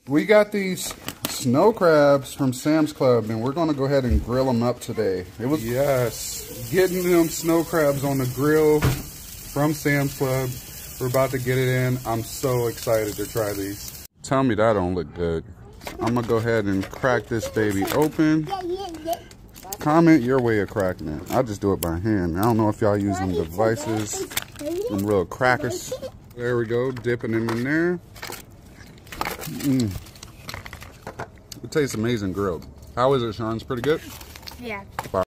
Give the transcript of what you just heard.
We got these snow crabs from Sam's Club, and we're gonna go ahead and grill them up today. Yes, getting them snow crabs on the grill from Sam's Club. We're about to get it in. I'm so excited to try these. Tell me that don't look good. I'm gonna go ahead and crack this baby open. Comment your way of cracking it. I just do it by hand. I don't know if y'all use them devices, them little crackers. There we go, dipping them in there. It tastes amazing grilled. How is it, Sean? It's pretty good? Yeah.